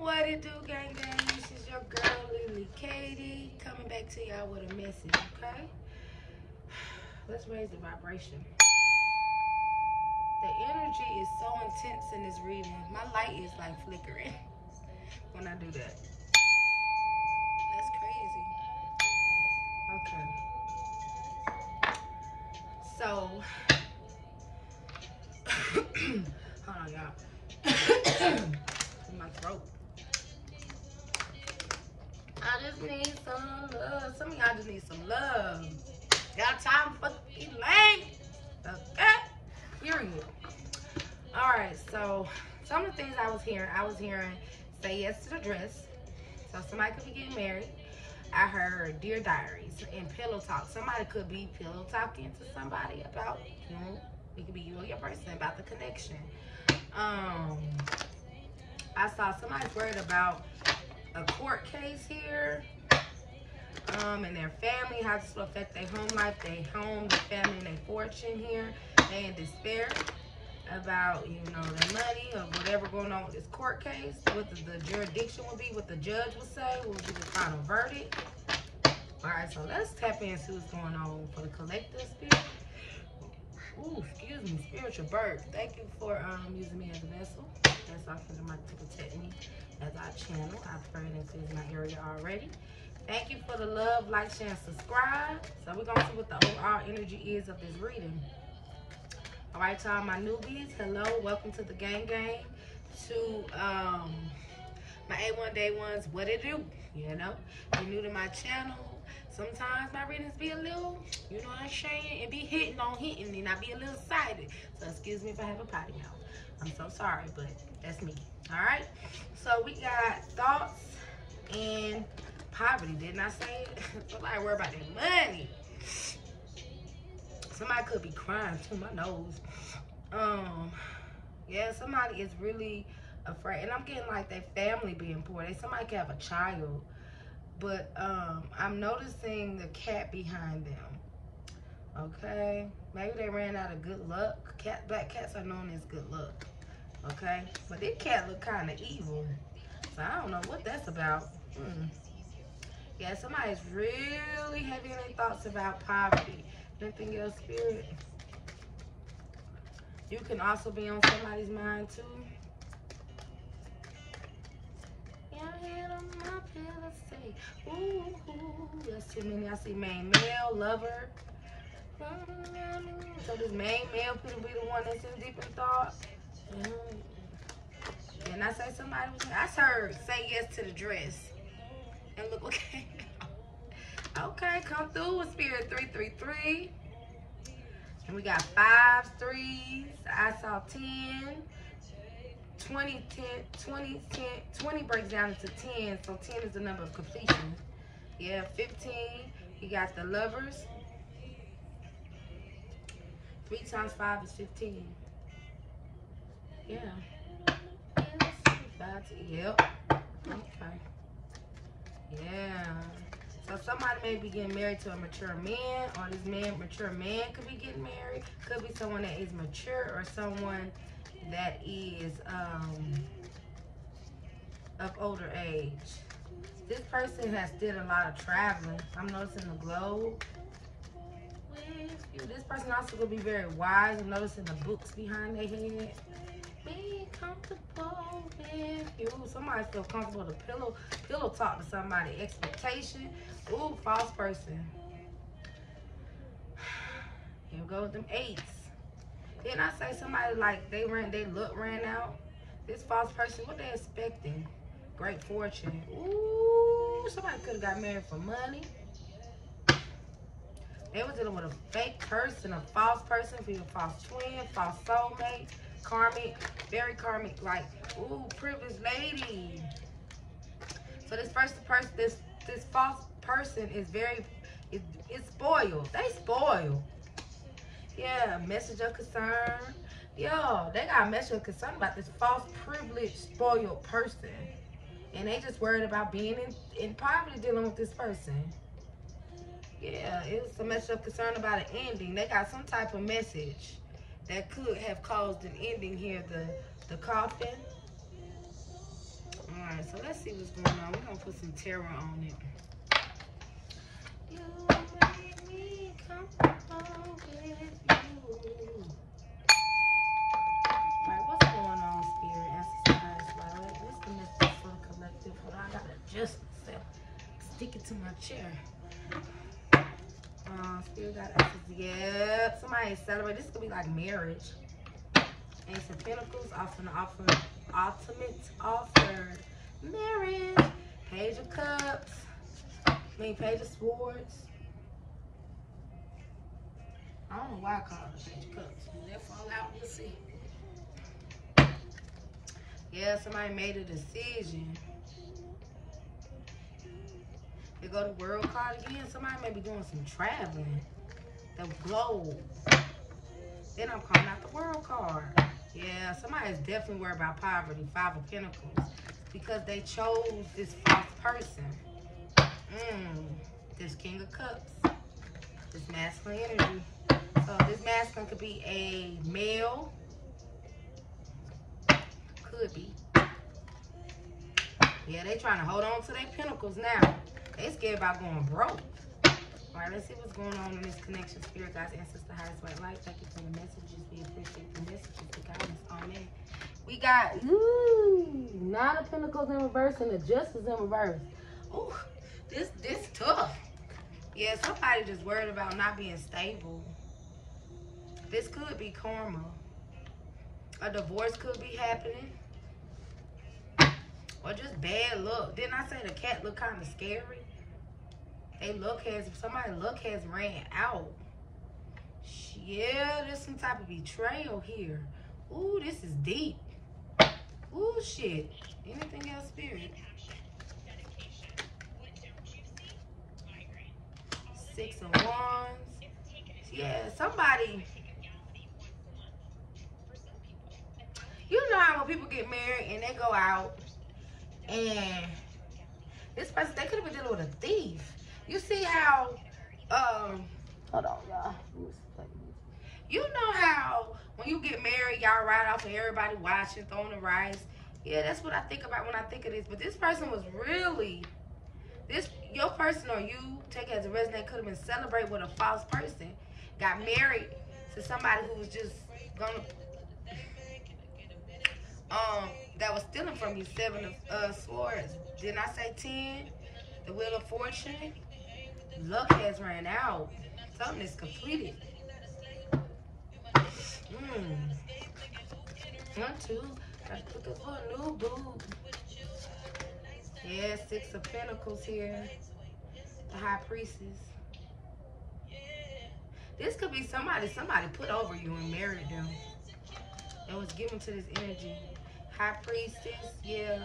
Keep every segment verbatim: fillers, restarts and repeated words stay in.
What it do, gang gang? This is your girl, Lelekatie, coming back to y'all with a message, okay? Let's raise the vibration. The energy is so intense in this reading. My light is like flickering when I do that. That's crazy. Okay. So, hold on, y'all. In my throat. I just need some love. Some of y'all just need some love. Y'all time for fucking lame. Okay? Period. Alright, so some of the things I was hearing, I was hearing say yes to the dress. So somebody could be getting married. I heard dear diaries and pillow talk. Somebody could be pillow talking to somebody about, you know, it could be you and your person about the connection. Um, I saw somebody's worried about a court case here, um, and their family, how this will affect their home life, their home, their family, and their fortune here. They in despair about, you know, their money or whatever going on with this court case, what the, the jurisdiction will be, what the judge will say, what will be the final verdict. All right, so let's tap in and see what's going on for the collective spirit. Ooh, excuse me, spiritual birth. Thank you for um, using me as a vessel. That's also the mic to protect me as I channel. I pray this is my area already. Thank you for the love, like, share, and subscribe. So we're going to see what the overall energy is of this reading. All right, to all my newbies, hello. Welcome to the gang gang. To um, my A one day ones, what it do? You know, if you're new to my channel, sometimes my readings be a little, you know what I'm saying, it be hitting on hitting, and I be a little excited. So excuse me if I have a potty mouth. I'm so sorry, but that's me. All right. So we got thoughts and poverty. Didn't I say it? Somebody worry about their money. Somebody could be crying too. My nose. Um, yeah. Somebody is really afraid, and I'm getting like their family being poor. They somebody could have a child. But um, I'm noticing the cat behind them. Okay, maybe they ran out of good luck. Cat, black cats are known as good luck. Okay, but this cat look kind of evil, so I don't know what that's about. Hmm. Yeah, somebody's really heavy in their thoughts about poverty. Anything else, spirit? You can also be on somebody's mind too. Ooh, ooh, that's too many. I see main male, lover. So this main male could be the one that's in deep in thought. And I say somebody was, I heard say yes to the dress. And look what came out. Okay, come through with spirit three three three. And we got five threes. I saw ten. twenty, ten, twenty, ten, twenty breaks down into ten, so ten is the number of completion. Yeah, fifteen, you got the lovers. three times five is fifteen. Yeah. Yep. Okay. Yeah. So somebody may be getting married to a mature man, or this man, mature man could be getting married. Could be someone that is mature, or someone that is um, of older age. This person has did a lot of traveling. I'm noticing the globe with you. This person also will be very wise. I'm noticing the books behind their head. Be comfortable with you. Somebody feel comfortable to pillow pillow talk to somebody. Expectation. Ooh, false person. Here we go with them eights. Then I say somebody like they ran, they look ran out. This false person, what they expecting? Great fortune. Ooh, somebody could have got married for money. They was dealing with a fake person, a false person, for a false twin, false soulmate, karmic, very karmic, like, ooh, privileged lady. So this first person, this this false person is very, is, is spoiled. They spoiled. Yeah, message of concern. Yo, they got a message of concern about this false, privileged, spoiled person. And they just worried about being in, in poverty dealing with this person. Yeah, it's a message of concern about an ending. They got some type of message that could have caused an ending here. The, the coffin. Alright, so let's see what's going on. We're going to put some terror on it. You make me comfortable with you. Alright, what's going on, Spirit? Exercise, right? What's the message for the collective? Hold on, I got to adjust myself. Stick it to my chair. Uh, Spirit got access. Yeah, somebody is celebrating. This could be like marriage. Ace of Pentacles, often offer, ultimate offer. Marriage. Page of Cups. I mean, Page of Swords. I don't know why I call it Page of Cups. When that fall out, we'll see. Yeah, somebody made a decision. They go to World card again. Somebody may be doing some traveling. The Globe. Then I'm calling out the World card. Yeah, somebody is definitely worried about poverty. Five of Pentacles. Because they chose this false person. Mm, this King of Cups. This masculine energy. So this masculine could be a male. Could be. Yeah, they trying to hold on to their pentacles now. They scared about going broke. Alright, let's see what's going on in this connection. Spirit, guys, ancestor, highest white light. Thank you for the messages. We appreciate the messages, the guidance on that. We got, ooh, Nine of Pentacles in reverse and the Justice in reverse. Ooh, this, this tough. Yeah, somebody just worried about not being stable. This could be karma. A divorce could be happening. Or just bad luck. Didn't I say the cat look kind of scary? They luck has, somebody luck has ran out. Yeah, there's some type of betrayal here. Ooh, this is deep. Ooh, shit. Anything else, Spirit? Six of Wands. Yeah, somebody. You know how when people get married and they go out and this person, they could have been dealing with a thief. You see how, um, hold on, y'all. You know how when you get married, y'all ride off and everybody watching, throwing the rice. Yeah, that's what I think about when I think of this. But this person was really, this your person or you, take it as a resident, could have been celebrating with a false person. Got married to somebody who was just gonna, um, that was stealing from you. Seven of uh, Swords. Didn't I say ten? The Wheel of Fortune. Luck has ran out. Something is completed. Mm. One, two. I'm looking for a new boo. Yeah, Six of Pentacles here. The High Priestess. This could be somebody, somebody put over you and married them. That was given to this energy. High Priestess, yeah.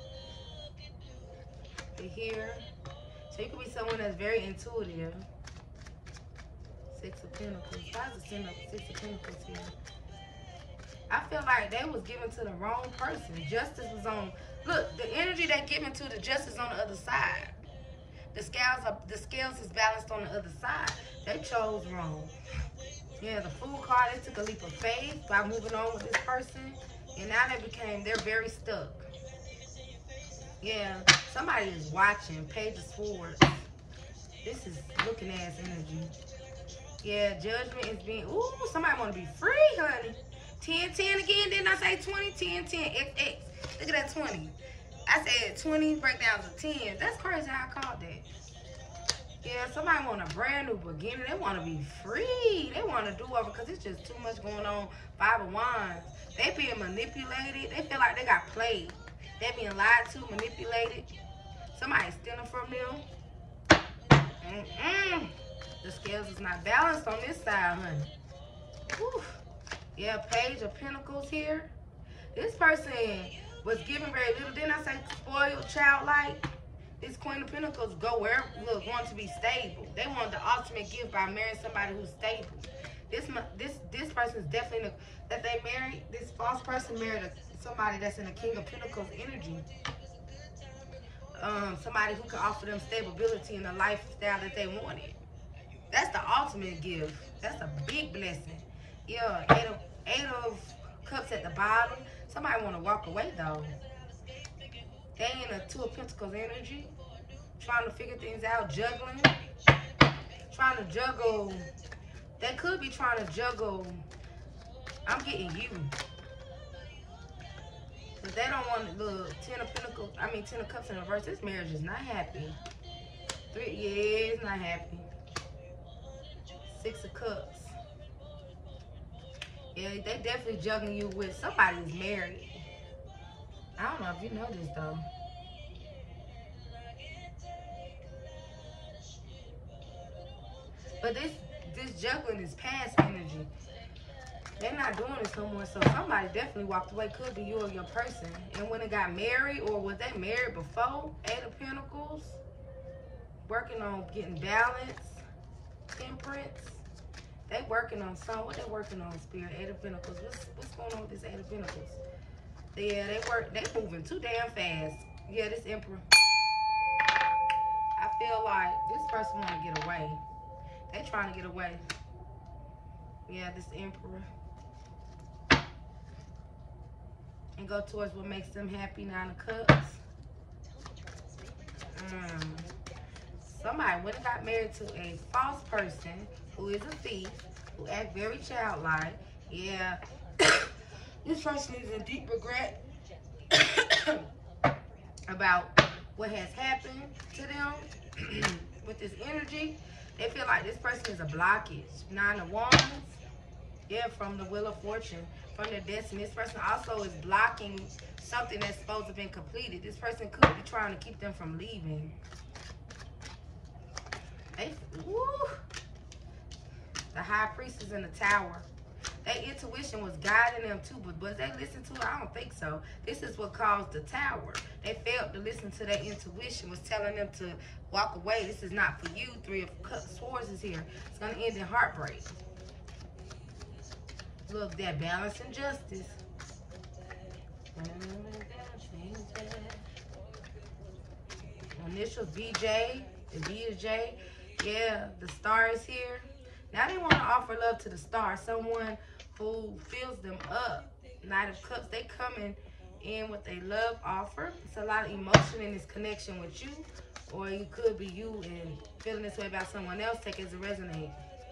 They're here. So you could be someone that's very intuitive. Six of Pentacles. Why is the Six of Pentacles here? I feel like they was given to the wrong person. Justice was on. Look, the energy they given to the justice on the other side. The scales are, the scales is balanced on the other side. They chose wrong. Yeah, the Fool card. They took a leap of faith by moving on with this person, and now they became. They're very stuck. Yeah, somebody is watching. Page of Swords. This is looking ass energy. Yeah, judgment is being. Ooh, somebody want to be free, honey. ten ten again. Didn't I say twenty? ten ten. X X. Look at that twenty. I said twenty breakdowns of ten. That's crazy how I called that. Yeah, somebody want a brand new beginning. They want to be free. They want to do over because it's just too much going on. Five of Wands. They being manipulated. They feel like they got played. They being lied to, manipulated. Somebody's stealing from them. Mm-mm. The scales is not balanced on this side, honey. Whew. Yeah, Page of Pentacles here. This person was given very little. Didn't I say spoiled, childlike? This Queen of Pentacles go where look want to be stable. They want the ultimate gift by marrying somebody who's stable. This this this person is definitely in a, that they married. This false person married a, somebody that's in the King of Pentacles energy. Um, somebody who can offer them stability in the lifestyle that they wanted. That's the ultimate gift. That's a big blessing. Yeah, eight of eight of cups at the bottom. Somebody want to walk away though. They in a Two of Pentacles energy, trying to figure things out, juggling, trying to juggle. They could be trying to juggle. I'm getting you. But they don't want the Ten of Pentacles, I mean Ten of Cups in reverse. This marriage is not happy. Three, yeah, it's not happy. Six of Cups. Yeah, they definitely juggling you with somebody who's married. I don't know if you know this though. But this this juggling is past energy. They're not doing this no more. So somebody definitely walked away. Could be you or your person. And when they got married, or was they married before? Eight of Pentacles. Working on getting balance. Temperance. They working on something. What they working on, Spirit? Eight of Pentacles. What's what's going on with this Eight of Pentacles? Yeah, they work. They moving too damn fast. Yeah, this Emperor. I feel like this person want to get away. They trying to get away. Yeah, this Emperor. And go towards what makes them happy. Nine of Cups. Mm. Somebody went and got married to a false person who is a thief, who act very childlike. Yeah. This person is in deep regret about what has happened to them with this energy. They feel like this person is a blockage. Nine of Wands. Yeah, from the Wheel of Fortune, from their destiny. This person also is blocking something that's supposed to have been completed. This person could be trying to keep them from leaving. They, woo, the High Priestess in the Tower. Their intuition was guiding them too, but was they listen to it? I don't think so. This is what caused the Tower. They failed to listen to their intuition, was telling them to walk away. This is not for you. Three of Swords is here. It's going to end in heartbreak. Look, that balance and justice. Initials B J, the B is J. Yeah, the Star is here. Now they want to offer love to the Star. Someone who fills them up. Knight of Cups, they coming in with a love offer. It's a lot of emotion in this connection with you. Or it could be you and feeling this way about someone else. Take it as a resonate.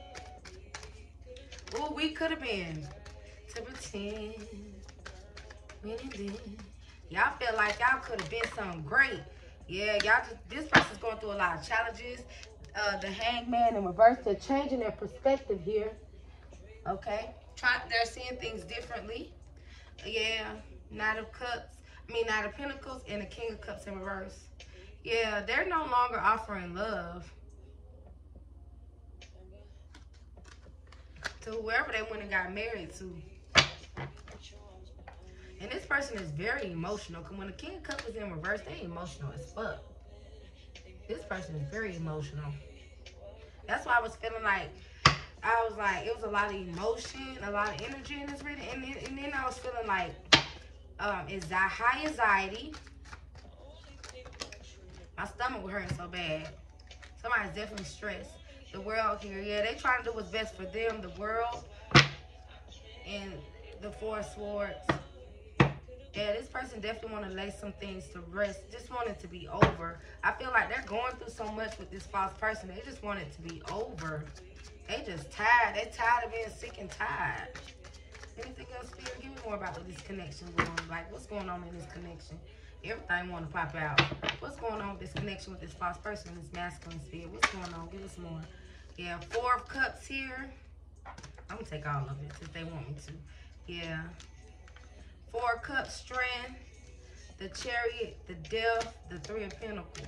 Ooh, we could have been to pretend when it did. Y'all feel like y'all could have been something great. Yeah, y'all just, this person's going through a lot of challenges. Uh, the Hangman in reverse, they're changing their perspective here. Okay, Try, they're seeing things differently. Yeah, Knight of Cups, I mean Knight of Pentacles and the King of Cups in reverse. Yeah, they're no longer offering love to whoever they went and got married to. And this person is very emotional. Because when the King of Cups is in reverse, they emotional as fuck. This person is very emotional. That's why I was feeling like, I was like, it was a lot of emotion, a lot of energy in this reading. And then, and then I was feeling like, um, is that high anxiety? My stomach was hurting so bad. Somebody's definitely stressed. The world here, yeah, they trying to do what's best for them. The world and the Four of Swords. Yeah, this person definitely want to lay some things to rest. Just want it to be over. I feel like they're going through so much with this false person. They just want it to be over. They just tired. They tired of being sick and tired. Anything else, Spirit? Give me more about what this connection going on. Like, what's going on in this connection? Everything want to pop out. What's going on with this connection with this false person, this masculine Spirit? What's going on? Give us more. Yeah, Four of Cups here. I'm going to take all of it if they want me to. Yeah. Four of Cups, Strength, the Chariot, the Death, the Three of Pentacles.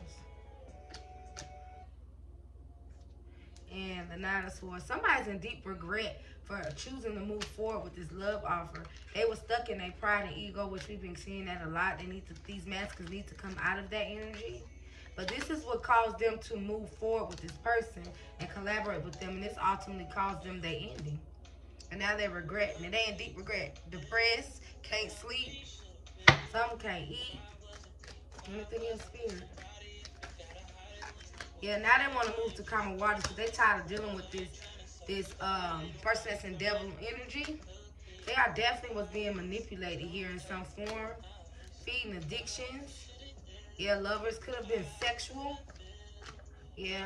And the Nine of Swords. Somebody's in deep regret for choosing to move forward with this love offer. They were stuck in their pride and ego, which we've been seeing that a lot. They need to, these masculine need to come out of that energy. But this is what caused them to move forward with this person and collaborate with them. And this ultimately caused them their ending. And now they're regretting. And they in deep regret. Depressed, can't sleep. Some can't eat. Anything else, Spirit? Yeah, now they want to move to common waters because they tired of dealing with this this um, person that's in devil energy. They are definitely was being manipulated here in some form. Feeding addictions. Yeah, lovers could have been sexual. Yeah.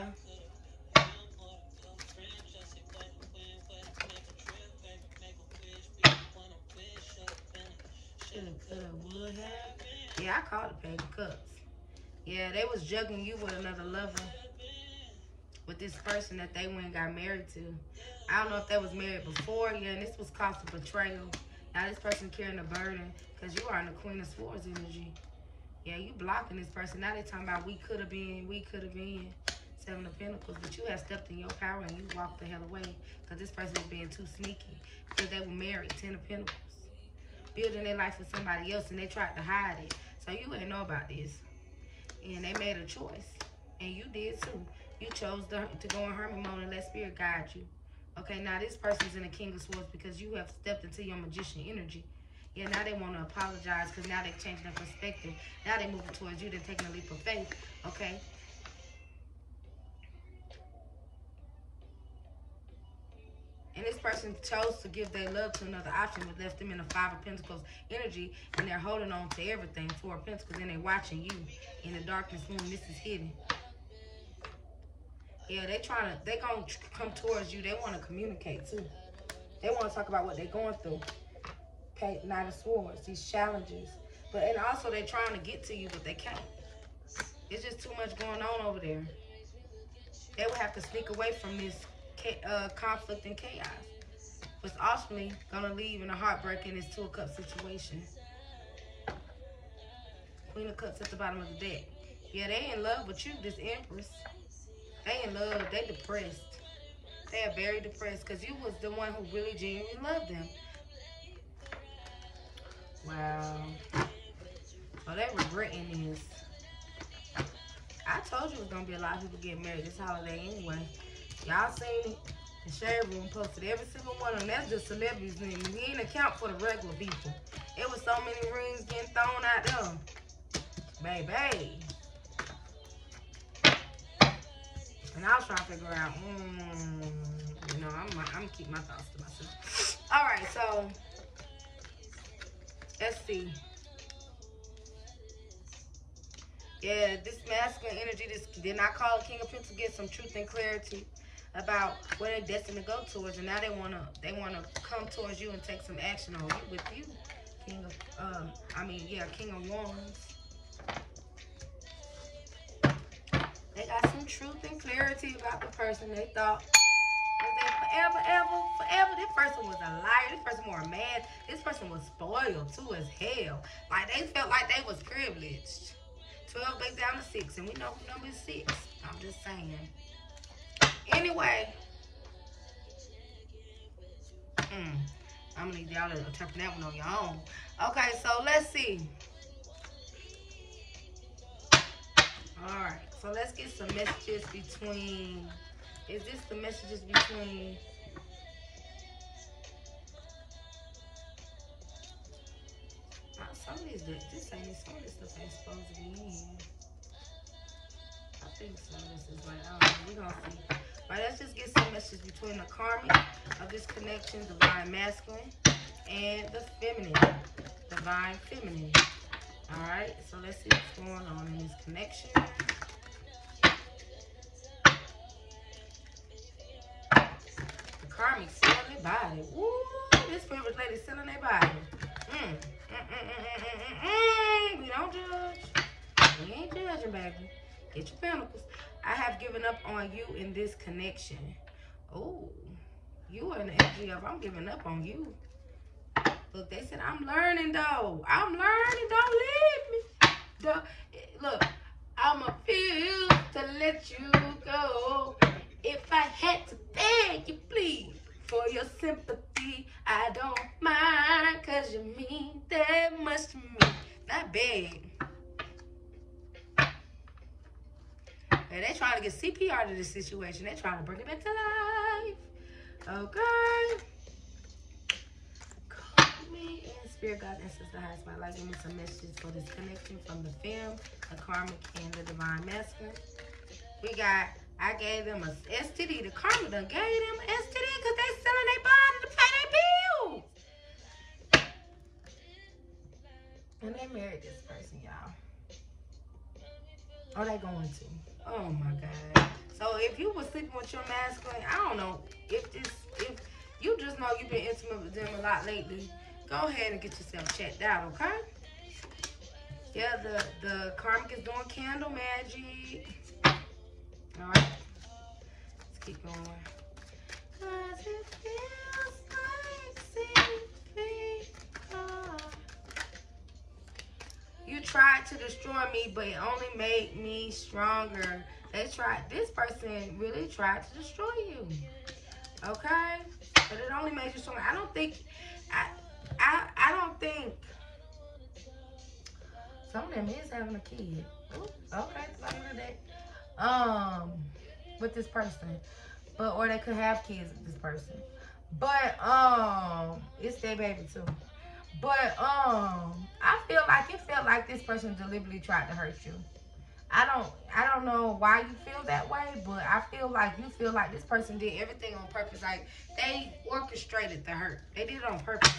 Shoulda, coulda, would have. Yeah, I called the Page of Cups. Yeah, they was juggling you with another lover. With this person that they went and got married to. I don't know if they was married before. Yeah, and this was cost of betrayal. Now this person carrying a burden because you are in the Queen of Swords energy. Yeah, you blocking this person. Now they talking about we could have been, we could have been. Seven of Pentacles. But you have stepped in your power and you walked the hell away because this person was being too sneaky because they were married. Ten of Pentacles. Building their life with somebody else and they tried to hide it. So you ain't know about this. And they made a choice. And you did too. You chose to, to go in hermit mode and let spirit guide you. Okay, now this person's in the King of Swords because you have stepped into your magician energy. Yeah, now they want to apologize because now they've changed their perspective. Now they're moving towards you. They're taking a leap of faith. Okay. And this person chose to give their love to another option, but left them in the Five of Pentacles energy, and they're holding on to everything. Four of Pentacles, and they're watching you in the darkness room. This is hidden. Yeah, they trying to, they gonna come towards you. They want to communicate too. They want to talk about what they're going through. Okay, Knight of Swords, these challenges. But, and also they're trying to get to you, but they can't. It's just too much going on over there. They would have to sneak away from this uh, conflict and chaos. But it's ultimately going to leave in a heartbreak in this Two of Cups situation. Queen of Cups at the bottom of the deck. Yeah, they in love with you, this Empress. They in love. They depressed. They are very depressed because you was the one who really genuinely loved them. Wow. So they regretting this. I told you it was going to be a lot of people getting married this holiday anyway. Y'all seen it. The Shade Room posted every single one of them. That's just celebrities. We ain't account for the regular people. It was so many rings getting thrown out there. Baby. And I was trying to figure out, mm, you know, I'm, I'm going to keep my thoughts to myself. All right, so let's see. Yeah, this masculine energy, this did not call the King of Pentacles, get some truth and clarity about where they're destined to go towards, and now they wanna they wanna come towards you and take some action on you with you, King of um I mean yeah, King of Wands. They got some truth and clarity about the person they thought was they forever, ever, forever. This person was a liar. This person wore a mask. This person was spoiled too as hell. Like they felt like they was privileged. twelve back down to six, and we know who number is six. I'm just saying. Anyway, mm, I'm gonna need y'all to interpret that one on your own. Okay, so let's see. All right, so let's get some messages between. Is this the messages between? Uh, some of these, this ain't some of this stuff ain't supposed to be in here. I think some of this is like, I don't know, we're gonna see. All right, let's just get some messages between the karmic of this connection, divine masculine, and the feminine, divine feminine. All right, so let's see what's going on in this connection. The karmic selling their body. Woo, this favorite lady selling their body. Mm. Mm, mm, mm, mm, mm, mm. We don't judge. We ain't judging, baby. Get your pentacles. I have given up on you in this connection. Oh, you are in the energy of I'm giving up on you. Look, they said I'm learning though. I'm learning. Don't leave me. Don't, look, I'ma feel to let you go. If I had to beg you, please, for your sympathy, I don't mind, cause you mean that much to me. Not beg. And they're trying to get C P R to this situation. They're trying to bring it back to life. Okay. Call me in spirit, God, and sister highest my life. Give me some messages for this connection from the film, the karmic, and the divine masculine. We got, I gave them a S T D. The karmic done gave them an S T D because they selling their body to pay their bills. And they married this person, y'all. Are they going to? Oh my God. So if you were sleeping with your masculine, I don't know. If this, if you just know you've been intimate with them a lot lately, go ahead and get yourself checked out, okay? Yeah, the, the karmic is doing candle magic. All right. Let's keep going. Cause it feels like you tried to destroy me, but it only made me stronger. They tried, this person really tried to destroy you. Okay? But it only made you stronger. I don't think, I, I, I don't think, some of them is having a kid. Ooh, okay, some of that. Um, with this person. But, or they could have kids with this person. But, um, it's their baby too. But, um, I feel like it felt like this person deliberately tried to hurt you. I don't, I don't know why you feel that way, but I feel like you feel like this person did everything on purpose. Like, they orchestrated the hurt. They did it on purpose.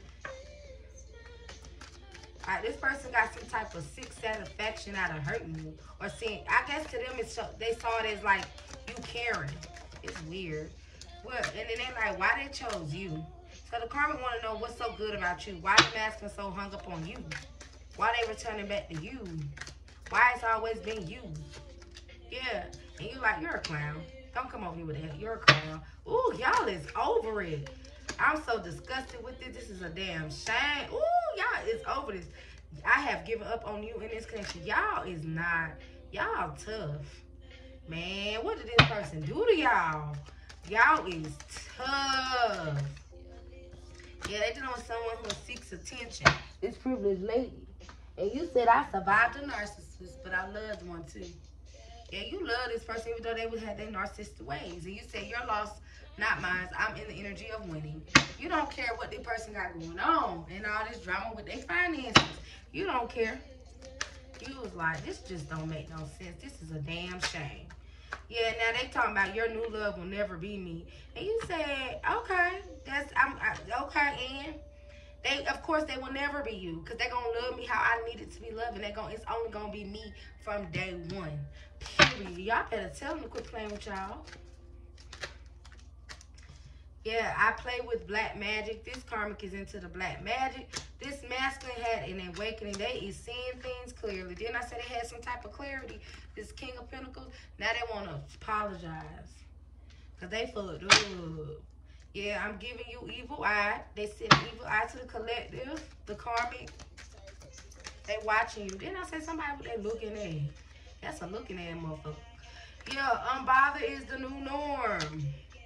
Like, this person got some type of sick satisfaction out of hurting you. Or seeing, I guess to them, it's, they saw it as like, you caring. It's weird. Well, and then they like, why they chose you? So the karmic want to know what's so good about you. Why the masculine so hung up on you? Why they returning back to you? Why it's always been you? Yeah. And you like, you're a clown. Don't come over here with that. You're a clown. Ooh, y'all is over it. I'm so disgusted with it. This is a damn shame. Ooh, y'all is over this. I have given up on you in this connection. Y'all is not. Y'all tough. Man, what did this person do to y'all? Y'all is tough. Yeah, they dealing with someone who seeks attention. This privileged lady. And you said I survived a narcissist, but I loved one too. Yeah, you love this person even though they would have their narcissistic ways. And you said you're lost, not mine. I'm in the energy of winning. You don't care what this person got going on and all this drama with their finances. You don't care. You was like, this just don't make no sense. This is a damn shame. Yeah, now they talking about your new love will never be me. And you said, okay, that's, I'm, I, okay, and they, of course, they will never be you because they're going to love me how I needed to be loved. And they gonna, it's only going to be me from day one, period. Y'all better tell them to quit playing with y'all. Yeah, I play with black magic. This karmic is into the black magic. This masculine had an awakening. They is seeing things clearly. Didn't I say they had some type of clarity? This King of Pentacles. Now they want to apologize. Because they fucked up. Yeah, I'm giving you evil eye. They send evil eye to the collective. The karmic. They watching you. Didn't I say somebody they looking at? That's a looking at motherfucker. Yeah, unbothered is the new norm.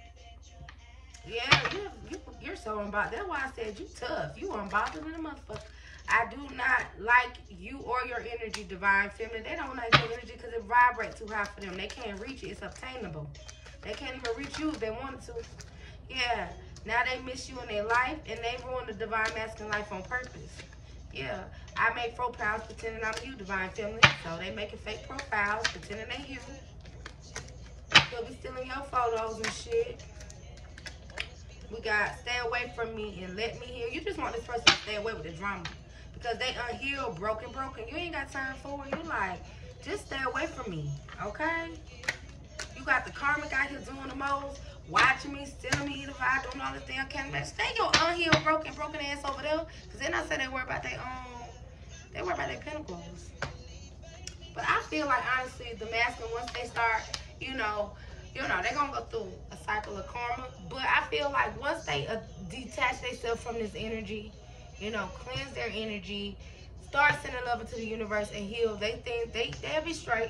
Yeah, you, you, you're so unbothered. That's why I said you tough. You unbothered in a motherfucker. I do not like you or your energy, divine feminine. They don't like your energy because it vibrates too high for them. They can't reach it. It's obtainable. They can't even reach you if they wanted to. Yeah. Now they miss you in their life and they ruin the divine masculine life on purpose. Yeah. I make profiles pretending I'm you, divine feminine. So they making fake profiles pretending they you. They'll be stealing your photos and shit. We got stay away from me and let me heal. You just want this person to stay away with the drama. Because they unhealed, broken, broken. You ain't got time for it. You like, just stay away from me. Okay? You got the karmic out here doing the most. Watching me, stealing me, either vibe, doing all this damn kind of stay your unhealed, broken, broken ass over there. Because then I said they worry about their own, they worry about their pentacles. But I feel like, honestly, the masculine, once they start, you know, you know, they're going to go through a cycle of karma. But I feel like once they uh, detach themselves from this energy, you know, cleanse their energy, start sending love into the universe and heal, they think they, they'll be straight.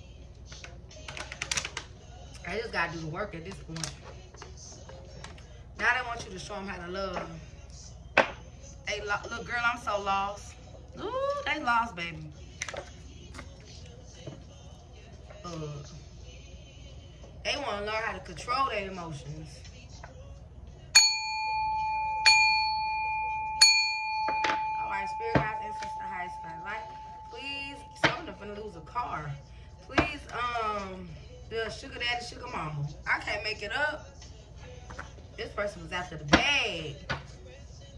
I just got to do the work at this point. Now they want you to show them how to love. They lo look, girl, I'm so lost. Ooh, they lost, baby. Uh, they want to learn how to control their emotions. Alright, spirit guides, incense, the highest light. Please, some of them finna lose a car. Please, um, the sugar daddy, sugar mama. I can't make it up. This person was after the bag.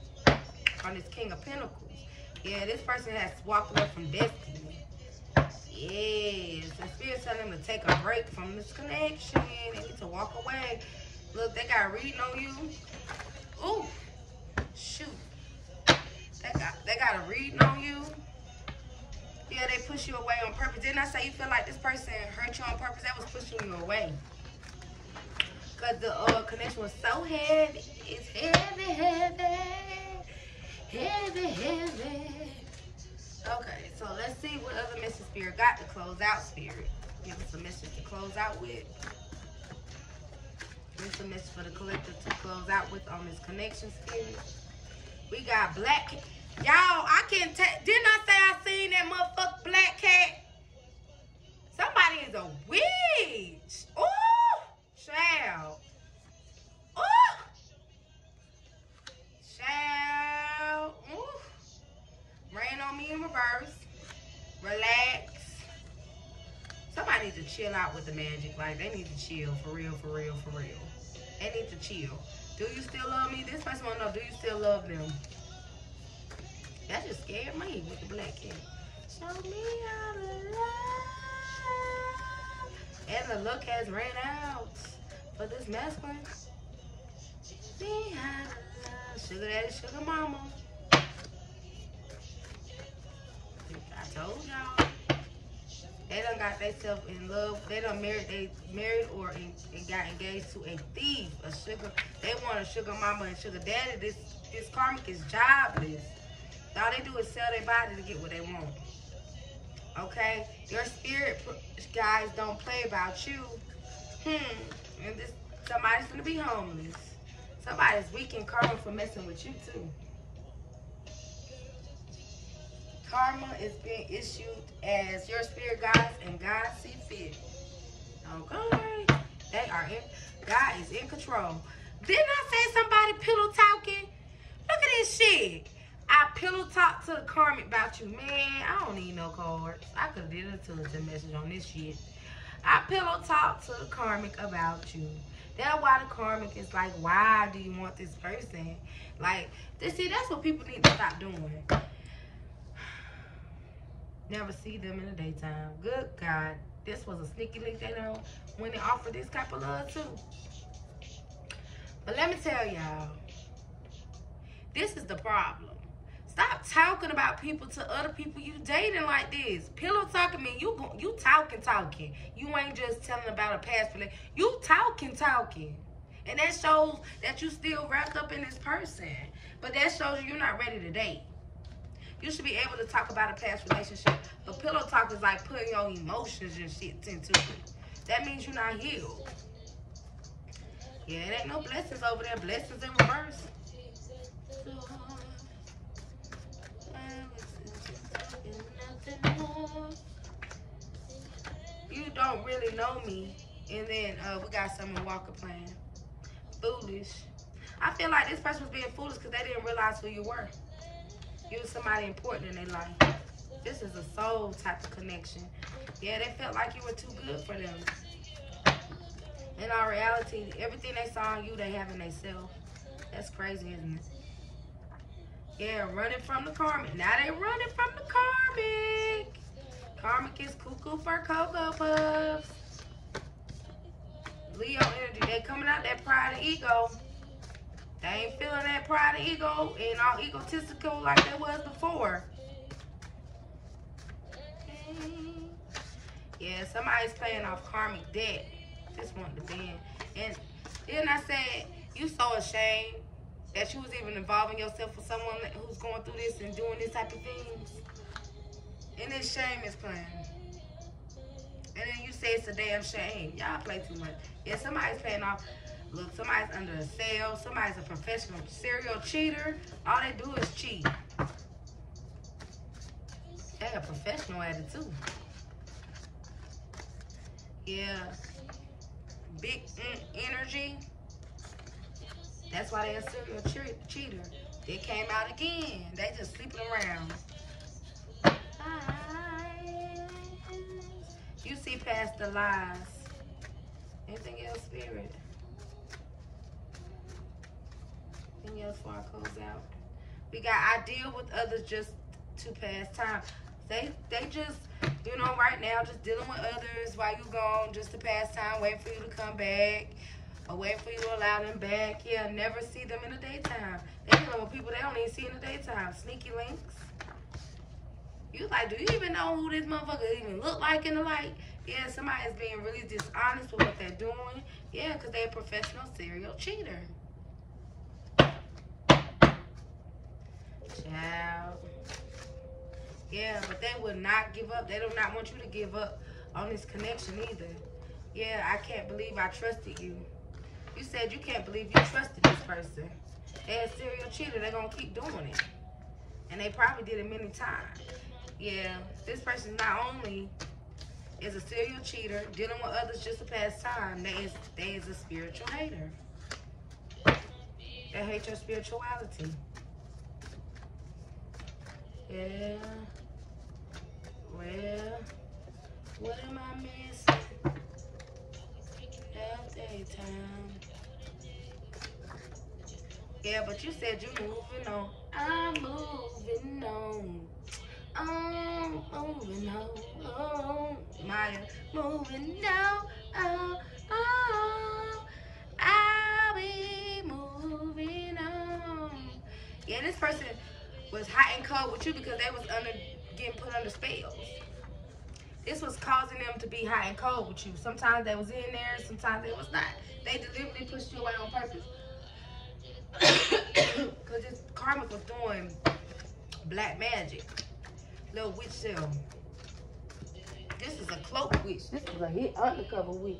On this King of Pentacles. Yeah, this person has walked away from destiny. Yes. The spirit's telling them to take a break from this connection. They need to walk away. Look, they got reading on you. Ooh. Shoot. They got, they got a reading on you. Yeah, they push you away on purpose. Didn't I say you feel like this person hurt you on purpose? That was pushing you away. Because the uh, connection was so heavy. It's heavy, heavy. Heavy, heavy. Okay, so let's see what other message spirit got to close out, spirit. Give us a message to close out with. Give us a message for the collective to close out with on this connection, spirit. We got black. Y'all, I can't tell. Didn't I say I seen that motherfucking black cat? Somebody is a witch. Ooh, child. Ooh, child. Ooh. Rain on me in reverse. Relax. Somebody needs to chill out with the magic. Like, they need to chill. For real, for real, for real. They need to chill. Do you still love me? This person want to know, do you still love them? That just scared me with the black cat. Show me how to love. And the look has ran out for this masculine. Me how to love. Sugar daddy, sugar mama. I told y'all. They done got themselves in love. They done married, they married or in, and got engaged to a thief, a sugar. They want a sugar mama and sugar daddy. This this karmic is jobless. All they do is sell their body to get what they want. Okay? Your spirit guys don't play about you. Hmm. And this somebody's gonna be homeless. Somebody's weak in karma for messing with you too. Karma is being issued as your spirit guides and God see fit. Okay. They are in, God is in control. Didn't I say somebody pillow talking? Look at this shit. I pillow talk to the karmic about you. Man, I don't need no cards. I could have did a television message on this shit. I pillow talk to the karmic about you. That's why the karmic is like, why do you want this person? Like, this, see, that's what people need to stop doing. Never see them in the daytime. Good God. This was a sneaky link they know when they offer this type of love too. But let me tell y'all, this is the problem. Stop talking about people to other people you dating like this. Pillow talking mean you you talking talking. You ain't just telling about a past relationship. You talking talking. And that shows that you still wrapped up in this person. But that shows you you're not ready to date. You should be able to talk about a past relationship. But pillow talk is like putting your emotions and shit into it. That means you're not healed. Yeah, it ain't no blessings over there. Blessings in reverse. You don't really know me. And then uh, we got Summer Walker playing. Foolish. I feel like this person was being foolish because they didn't realize who you were. You was somebody important in their life. This is a soul type of connection. Yeah, they felt like you were too good for them. In all reality, everything they saw in you, they have in themselves. That's crazy, isn't it? Yeah, running from the karmic. Now they running from the karmic. Karmic is cuckoo for Cocoa Puffs. Leo energy, they coming out that pride and ego. They ain't feeling that pride and ego and all egotistical like they was before. Yeah, somebody's paying off karmic debt. Just wanted to be in. And then I said, you so ashamed that you was even involving yourself with someone who's going through this and doing this type of things. And this shame is playing. And then you say it's a damn shame. Y'all play too much. Yeah, somebody's paying off. Look, somebody's under a sale. Somebody's a professional serial cheater. All they do is cheat. They got a professional at it too. Yeah. Big mm, energy. That's why they're a serial che cheater. They came out again. They just sleeping around. You see past the lies. Anything else, spirit? Anything else before I close out? We got I deal with others just to pass time. They they just You know, right now, just dealing with others while you gone, just to pass time, waiting for you to come back, or waiting for you to allow them back. Yeah, never see them in the daytime. They dealing with people they don't even see in the daytime. Sneaky links. You like, do you even know who this motherfucker even look like in the light? Yeah, somebody is being really dishonest with what they're doing. Yeah, because they're a professional serial cheater. Child. Yeah, but they would not give up. They do not want you to give up on this connection either. Yeah, I can't believe I trusted you. You said you can't believe you trusted this person. They're a serial cheater. They're going to keep doing it. And they probably did it many times. Yeah, this person not only is a serial cheater, dealing with others just to pass time, they is, they is a spiritual hater. They hate your spirituality. Yeah. Well, what am I missing? All daytime. Yeah, but you said you're moving on. I'm moving on. I'm moving on. Oh, Maya, moving on. Oh, oh, I'll be moving on. Yeah, this person was hot and cold with you because they was under getting put under spells. This was causing them to be hot and cold with you. Sometimes they was in there, sometimes they was not. They deliberately pushed you away on purpose. Because this karmic was doing black magic. Little witch cell. This is a cloak witch. This is a hit undercover witch.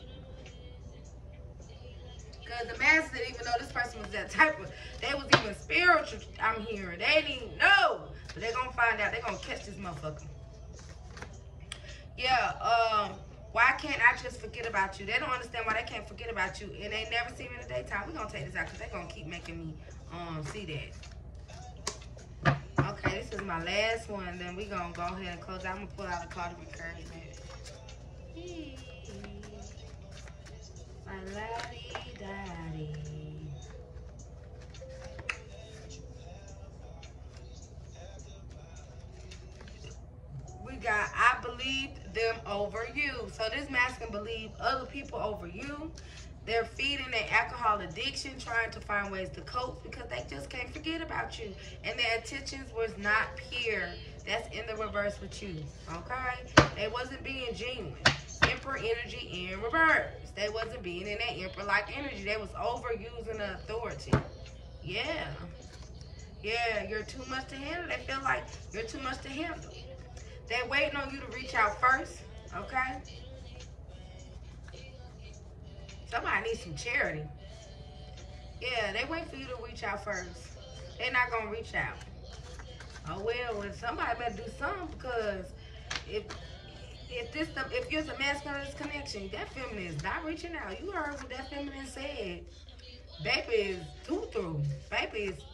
Because the master didn't even know this person was that type of, they was even spiritual, I'm hearing. They didn't even know. But they're going to find out. They're going to catch this motherfucker. Yeah, um, why can't I just forget about you? They don't understand why they can't forget about you. And they never see me in the daytime. We're going to take this out because they're going to keep making me um see that. Okay, this is my last one. Then we're going to go ahead and close out. I'm going to pull out a card of encouragement. My la-dee-da-dee. We got, I believed them over you. So this masculine believe other people over you. They're feeding their alcohol addiction, trying to find ways to cope because they just can't forget about you. And their intentions was not pure. That's in the reverse with you, okay? They wasn't being genuine. Emperor energy in reverse. They wasn't being in that emperor-like energy. They was overusing the authority. Yeah. Yeah, you're too much to handle. They feel like you're too much to handle. They're waiting on you to reach out first, okay? Somebody needs some charity. Yeah, they wait for you to reach out first. They're not going to reach out. Oh, well, well, somebody better do something because if if this if you're a masculine connection, that feminine is not reaching out. You heard what that feminine said. Baby is too through. Baby is...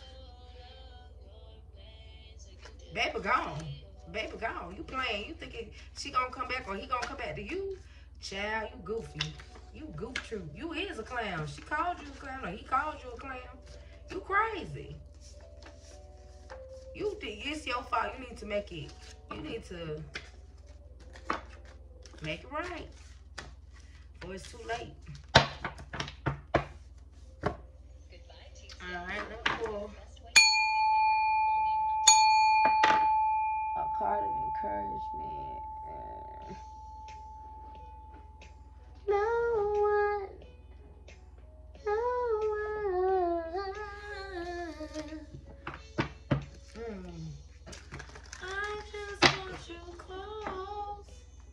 Baby gone. Baby gone. You playing. You thinking she gonna come back or he gonna come back to you? Child, you goofy. You goof true. You is a clown. She called you a clown or he called you a clown. You crazy. You think it's your fault. You need to make it. You need to make it right. Or it's too late. Alright, let's pull a card of encouragement. Uh, no one, no one. Mm. I just want you close.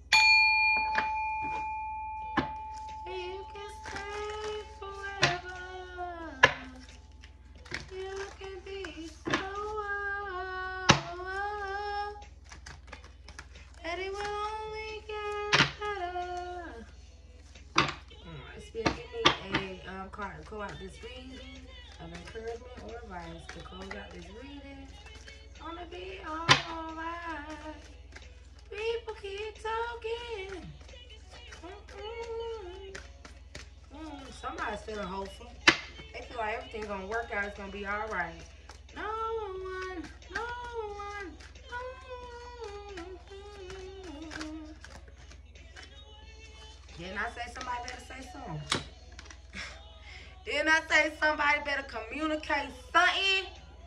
You can stay forever. You can be so old, that it will only get better. Alright, Spirit, give me a um, card to go out this reading of encouragement or advice to close out this reading. Gonna be alright. People keep talking. Mm-mm. Mm, somebody's feeling hopeful. They feel like everything's gonna work out. It's gonna be all right. No one, no one, no one. Didn't I say somebody better say something? Didn't I say somebody better communicate something?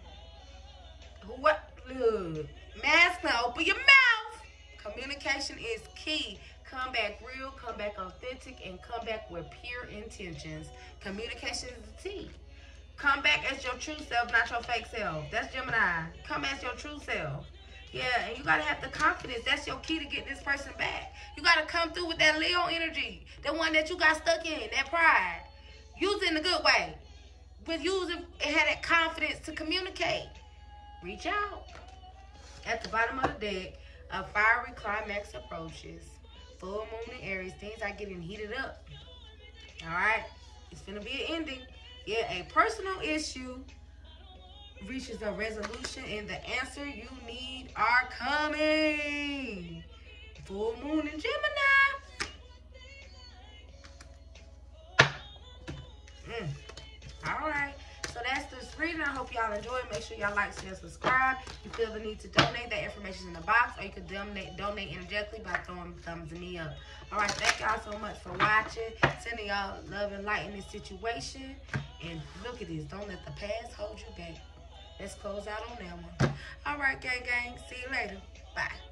What? Look, masculine, open your mouth. Communication is key. Come back real, come back authentic, and come back with pure intentions. Communication is the T. Come back as your true self, not your fake self. That's Gemini. Come as your true self. Yeah, and you gotta have the confidence. That's your key to get this person back. You gotta come through with that Leo energy, the one that you got stuck in, that pride. Use it in a good way. With using and have that confidence to communicate. Reach out. At the bottom of the deck, a fiery climax approaches. Full moon in Aries, things are getting heated up. All right, it's gonna be an ending. Yeah, a personal issue reaches a resolution, and the answer you need are coming. Full moon in Gemini. Mm. All right. So that's this reading. I hope y'all enjoy. Make sure y'all like, share, subscribe. If you feel the need to donate, that information is in the box, or you can donate donate energetically by throwing thumbs me up. All right, thank y'all so much for watching. Sending y'all love and light in this situation. And look at this. Don't let the past hold you back. Let's close out on that one. All right, gang, gang. See you later. Bye.